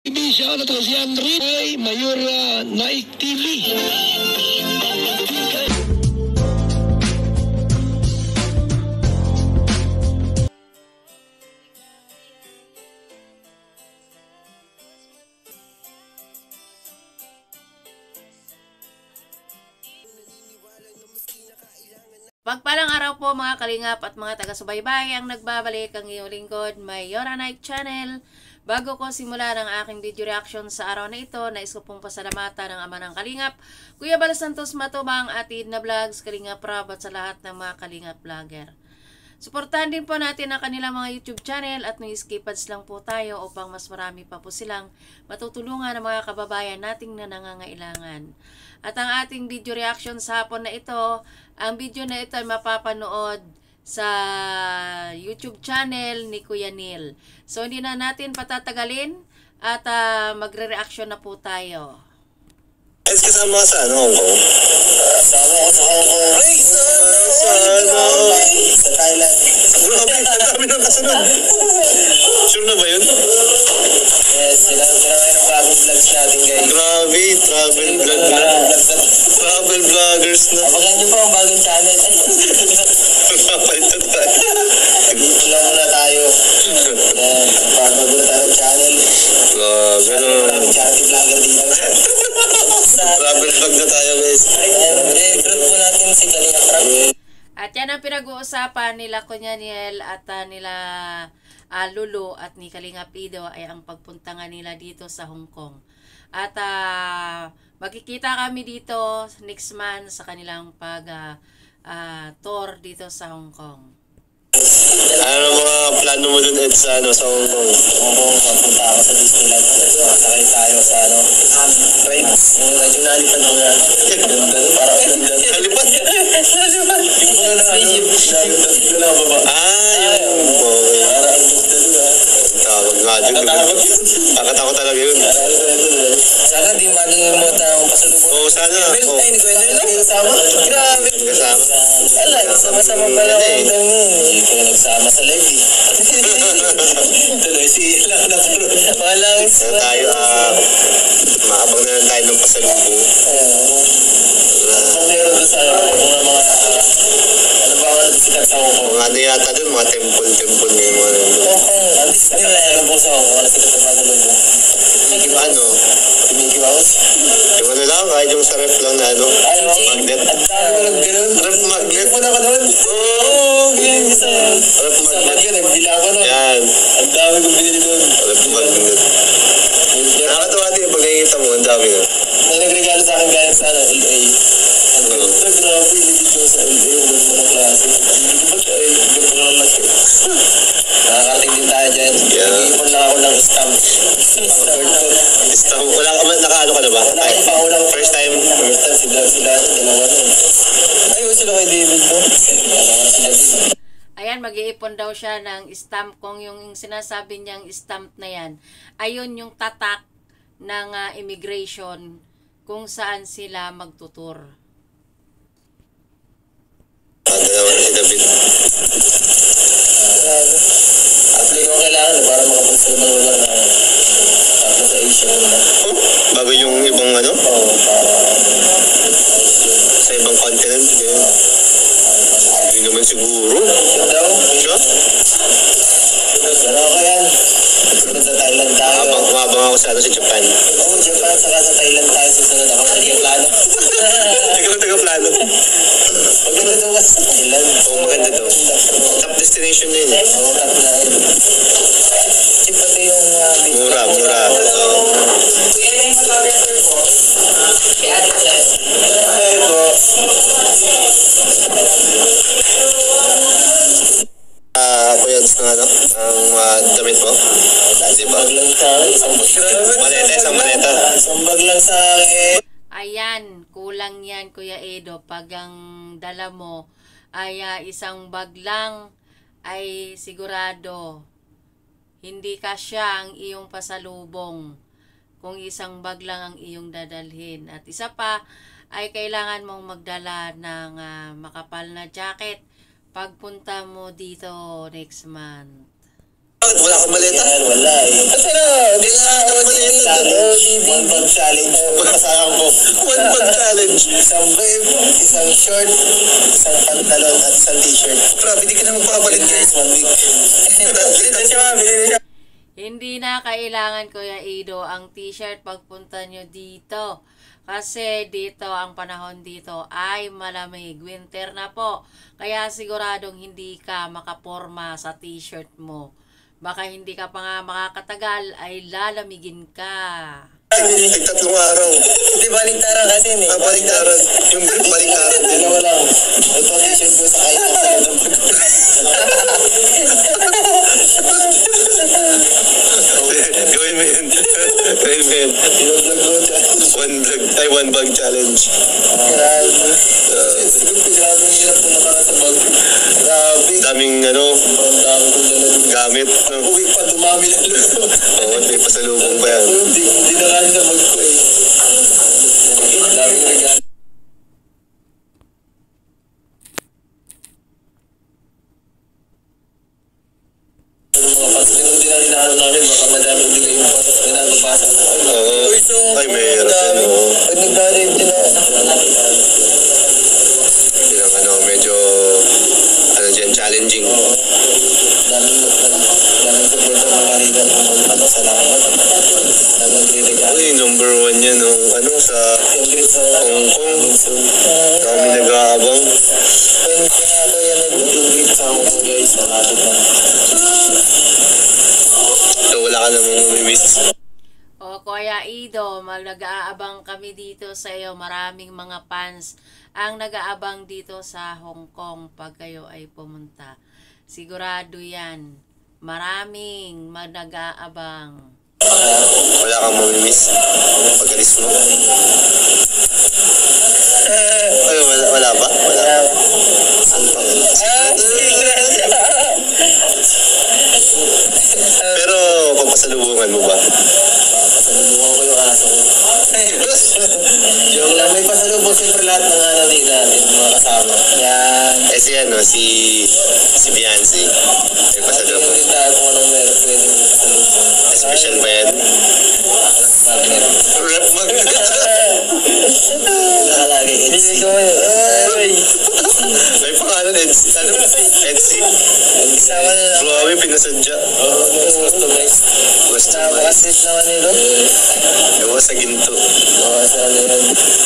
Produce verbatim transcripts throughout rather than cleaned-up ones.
Siya na to si Henry ay Mayura Naik T V. Pagpalang araw po mga kalingap at mga taga-subaybay ang nagbabalik ang iyong lingkod, Mayura Naik Channel. Bago ko simulan ang aking video reaction sa araw na ito, nais ko pong pasalamatan ng ama ng kalingap, Kuya Bal Santos Matubang, Atid na Vlogs, Kalingap Rob at sa lahat ng mga kalingap vlogger. Suportahan din po natin ang kanilang mga YouTube channel at may skipads lang po tayo upang mas marami pa po silang matutulungan ng mga kababayan nating na nangangailangan. At ang ating video reaction sa hapon na ito, ang video na ito ay mapapanood sa YouTube channel ni Kuya Neil. So hindi na natin patatagalin at uh, magre-reaction na po tayo. Guys, kasama ka sa ano, Hong Kong? Kasama ko sa Hong Kong. Ay, sana! Sana! Sa Thailand. Grabe, ang dami ng kasunod. Sure na ba yun? Yes, sila sila ngayon ang bagong vlogs natin, guys. Grabe, travel vlog na. Travel vloggers na. Apagan nyo pa ang bagong channel. Papalitan tayo. Dito lang muna tayo. Yan, bago na tayo ng channel. Grabe na. Charity vlogger dito. Travel vlog na tayo, guys. I-recruit po natin si Kalingap Rob. At yan ang pinag-uusapan nila Kuya Neil at uh, nila uh, Lulu at ni Kalingap Ido ay ang pagpunta nga nila dito sa Hong Kong. At uh, magkikita kami dito next month sa kanilang pag uh, uh, tour dito sa Hong Kong. Ano mga plano mo dun, Ed, sa, ano, sa Hong Kong? Hong Kong, papunta ako sa Disneyland. Masakay tayo sa ano, train. Yung medyo nalipad mo yan. Parang nalipad. Nalipad? Nalipad. Yung mga spaceship. Nalipad na baba. Ah, yung boy. Parang tawag nga dyan. Pakatakot talaga yun. Sana di malimutan ang pasalubong. Oo, sana. Ay, ni Kuya Neil lang kasama. Grabe. Kasama. Ala, sama-sama pala ang dami. Hindi ko nagsama sa live eh. Tuloy si lang na puro. Walang so tayo, ah, maabang na lang tayo ng pasalubong. Kung meron doon sa mga mga, ano ba ako nagsikat sa Hong Kong? Mga ano yata doon, mga temple-temple may mga nandun. Hong Kong, ano na alam po sa Hong Kong, nagsikat sa pasalubong. Ano? Mickey Mouse? Yung ano lang, kahit yung sa ref lang na ano, magnet. Ang dami ko lang gano'n. Ref magnet. Hindi po na ka doon? Oo, ganyan isa. Ref magnet. Nagbila ako nun. Yan. Ang dami kong binili doon. Ref magnet. Nakakatawa din pag nakikita mo, ang dami na. Na nagregalo sa akin galing sa ano, L A. Ang ganda, grabe, legit ko sa L A. Ang ganda na klase. Hindi ba siya, ay, ang ganda na klase. Nakakarating din tayo dyan. Nag-iipon lang ako ng stamp. Stamp. Wala ka, nakaano ka na ba? Wala ka pa, ulang first time. First time, sila, sila, dalawa na. Ayaw sila kay David, no? Ayan, mag-iipon daw siya ng stamp. Kung yung sinasabi niyang stamp na yan, ayun yung tatak ng uh, immigration kung saan sila magtutur. Ang dalawa na si David. At yung kailangan para makapunta ng lugar na tapos sa Asia na. Oh, bago yung ibang ano? Oo, oh, para sa ibang continent. Ganyan. Hindi naman siguro. Siya daw? Siya? Pero ako yan. Sa Thailand tayo. Habang kumabang ako sa ano, sa Japan. Oo, oh, Japan. Saka sa Thailand tayo susunod. Ako nag-plano. Hindi ka nag-plano. Maganda daw kasi sa Thailand. Oo, maganda daw. Top destination na yun. Oo, top na yun. Cheap pati yung... Mura, mura. Kuya, yung mag-order po. Kaya atin siya. Ay po. Ah, ako yung gusto nga, no? Ang uh, damit mo. Isang bag lang sa akin. Isang maleta, isang maleta. Isang bag lang sa akin. Ayan, kulang yan Kuya Edo. Pag ang dala mo ay uh, isang bag lang, ay sigurado hindi kasya ang iyong pasalubong kung isang bag lang ang iyong dadalhin. At isa pa ay kailangan mong magdala ng uh, makapal na jacket pagpunta mo dito next month. Bakit? Wala kang maleta? Yan, wala eh. Kasi na, hindi na ako maleta. One bag challenge. Kasama ko. One bag challenge. Isang brief, isang short, isang pantalon at isang t-shirt. Grabe, di ka na magpapalit guys. One week. Ito siya, binili siya. Hindi na kailangan, Kuya Ido, ang t-shirt pagpunta nyo dito. Kasi dito, ang panahon dito ay malamig. Winter na po. Kaya siguradong hindi ka makaporma sa t-shirt mo. Baka hindi ka pa nga makakatagal ay lalamigin ka. Tatlong araw. Hindi, baliktaran kasi eh. Ah, baliktaran. Yung baliktaran. Dalawa lang. Ito t-shirt ko sa kahit sa ng bag. Gawin mo yun. Gawin mo yun. One bag, ay one bag challenge. Grabe. Grabe ang hirap na nakaka sa bag. Grabe. Daming ano, Ang dami kong dala dun. gamit. No? Uwi pa, dumami na lang. Oo, hindi pa sa lubong pa yan. Hindi, hindi na kaya sa bag ko eh. Ang daming regalo. Yung mga pastor, hindi na hinahanap namin, baka madaming bigay yung pastor na nagbabasa. Oo. Ay, mayroon din, oo. Pag nag-garage din ako. Yung ano, medyo, ano dyan, challenging. Daming daming support ng mga rigan. Ano, salamat. Nag-regalo. Uy, number one yan, no? Ano, sa Congrats sa Hong Kong. Kami nag-aabang. Thank you na ako yan. Nag-congrats sa Hong Kong guys. Malapit na. So, wala ka namang mamimiss. O Kuya Ido, mag nag-aabang kami dito sa iyo. Maraming mga fans ang nag-aabang dito sa Hong Kong pag kayo ay pumunta. Sigurado yan. Maraming mag nag-aabang. Wala kang mamimiss. Pag-alis mo. Ay, wala, wala ba? Wala. Ano pa? Pero, papasalubungan mo ba? Pasalubungan ko yung aso ko. Joke lang. May pasalubong siyempre lahat ng ano din natin, mga kasama. Yan. Eh, si ano, si, si Beyonce. May pasalubong. Hindi tayo kung anong meron pwedeng pasalubong. Special ba yan? Magnet. Rap magnet. Nakalagay. Hindi ko yun. May pangalan, Edsy. Ano ba? Edsy. Sama na lang. Grabe, pinasadya. Oo, customized. Gusto mo. Napaka-sweet naman nito. Gawa sa ginto. Oo, sana yun.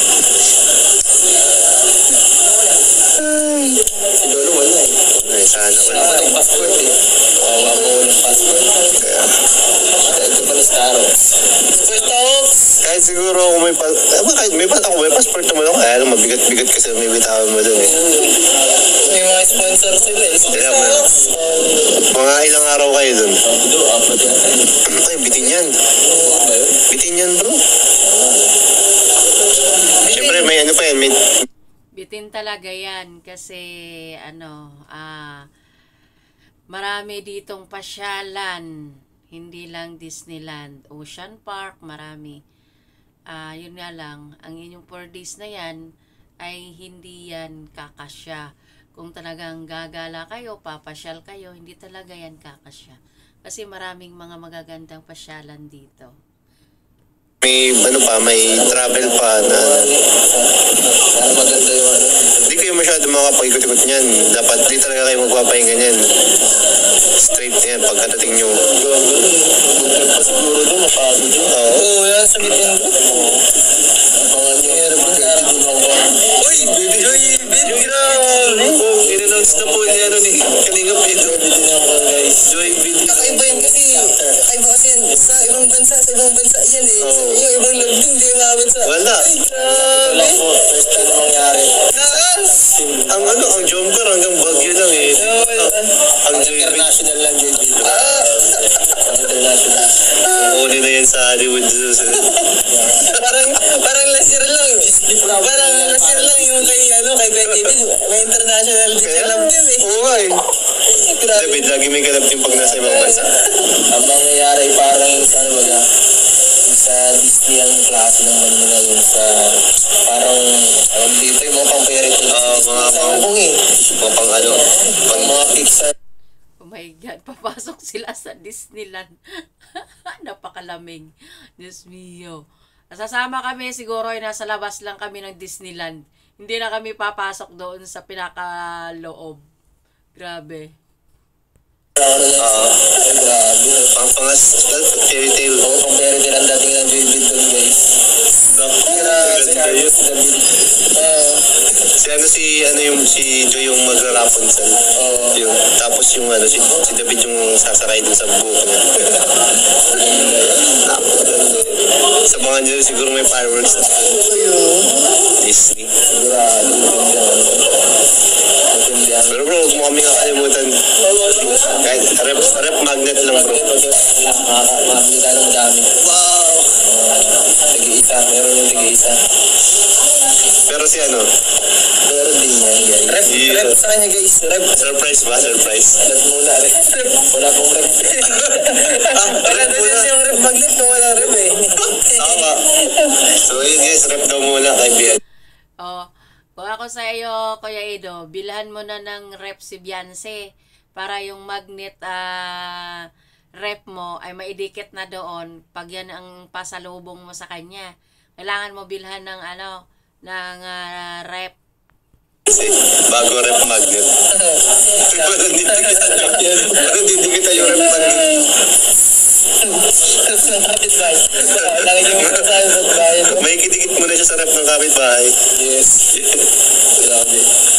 Si Lolo wala eh. Ay, sana ko Wala naman. ng passport eh. Oo, ako walang passport. Kaya, Ito pa ni Starox. Starox! kahit siguro kung may pas... Eh, ba, kahit may pas ako, may passport naman ako. Kaya lang, mabigat-bigat kasi may bitawan mo dun eh. May mga sponsor sila eh. Kaya mo. Mga ilang araw kayo dun. Abdo, apat yata yun. Ay, bitin yan. Oo ba yun? Bitin yan, bro. Siyempre, may ano pa yan. May... Bitin talaga yan kasi ano, ah, marami ditong pasyalan. Hindi lang Disneyland, Ocean Park, marami. Ah, yun nga lang, ang inyong four days na yan ay hindi yan kakasya. Kung talagang gagala kayo, papasyal kayo, hindi talaga yan kakasya. Kasi maraming mga magagandang pasyalan dito. May ano pa, may travel pa na... Sana maganda yung ano. Hindi kayo masyado makapag-ikot-ikot niyan. Dapat di talaga kayo magpapahinga niyan. Straight yan, pagkatating nyo. Bukit pa siguro doon, mapagod yun. Oo, yan, sa bitin doon. Mga meron pa sa atin doon ako. Uy! Baby! Uy! Baby! Grabe! In-announce na po ni ano ni Kalingap ito. Bitin ako guys. Joy Video. Kakaiba yan kasi, kakaiba kasi yan. Sa ibang bansa, sa ibang bansa yan eh. Sa yung ibang loob din, di mga bansa. Wala. Ay, grabe. Ito lang po, first time na mangyari. Nakas! Ang ano, ang jumper hanggang Baguio lang eh. Ang Joy Video. International lang, J B. Ah! International. Uli na yan sa Hollywood. Parang, parang last year lang. Parang last year lang yung kay, ano, kay Kuya David. May international din Kaya, alam din eh. oo nga eh. Grabe. David, lagi may kalab yung pag nasa ibang bansa. Ang mangyayari parang yung sa ano baga, yung sa Disney ang klase naman nila yung sa parang ang dito yung mga pang fairy tale. Ah, mga sa pang- Hong Kong eh. Mga pang ano, Pang pang mga Pixar. Oh my my God, papasok sila sa Disneyland. Napakalamig. Diyos mio. Sasama kami, siguro ay nasa labas lang kami ng Disneyland. Hindi na kami papasok doon sa pinakaloob. Grabe. Ano na ay grabe. Pang pangas, fairy tale. Oo, pang fairy tale ang dating ng Joy Bid doon, guys. Kaya si Carlos, si David. Oo. Si ano si ano yung si Joy yung magra-Rapunzel. Oo. Yung tapos yung ano si, si David yung sasakay dun sa buko niya. Sa mga nyo siguro may fireworks na. Disney. Sigurado. Matindihan. Pero bro, huwag mo kami kakalimutan. Kahit rep, rep magnet lang bro. Makakabili tayo ng dami. Wow! Tig-isa. Meron yung tig-isa. Pero si ano, Meron din yan, guys. Rep, Yeah. rep sa kanya, guys. Rep. surprise ba? Surprise? Rep muna, rep. Wala pong rep. Ah, Wala rep na muna. yung rep magnet no, wala rep eh. Tama. So yun guys, rep daw muna kay Bian. Oh, kung ako sa iyo, Kuya Edo, bilhan mo na ng rep si Beyonce para yung magnet ah, rep mo ay maidikit na doon pag yan ang pasalubong mo sa kanya. Kailangan mo bilhan ng ano, ng ah, rep. Kasi bago rep magnet. Parang didikitan yung, parang didikitan yung rep magnet. Kapitbahay. Lagi yung mga sa bahay. May kidikit mo na siya sa rep ng kapitbahay. Yes. Grabe.